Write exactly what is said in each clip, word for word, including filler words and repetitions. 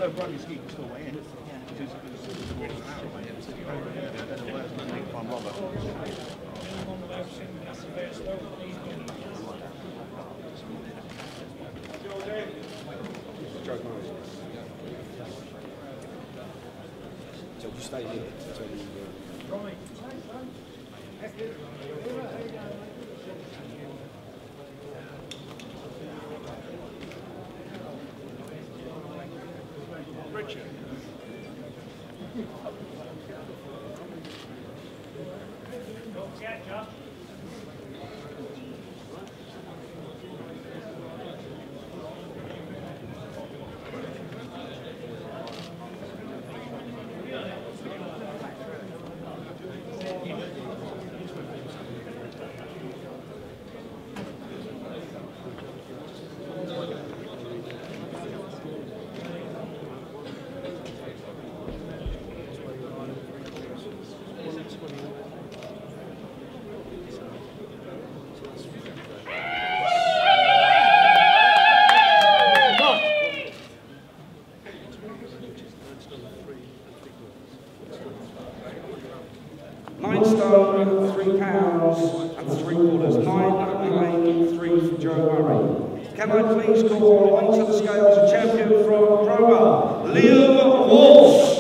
know Brody Ski can still weigh in. Yeah. It's, it's, it's an hour away. It's I don't know where it's going to be from Robert. So you stay here. So you, Richard. Nine stone, three pounds and three quarters. Nine opening three for Joe Murray. Can I please call onto the scales a champion from Cromer, Liam Walsh.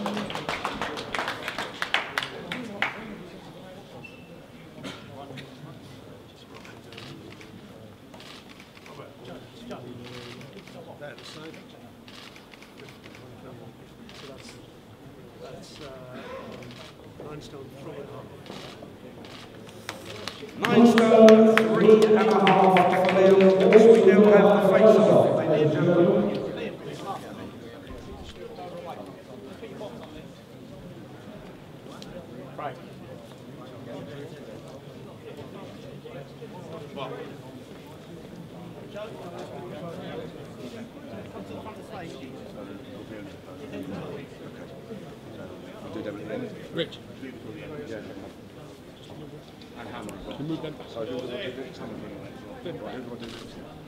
That's uh, nine stone, three and a half. Nine stone, three and a half for Liam Walsh. We now have the face-off, ladies and gentlemen. Right. Rich, yeah. And Hammer. can you move them back? So who will do this? Hammer. Right, who will do this?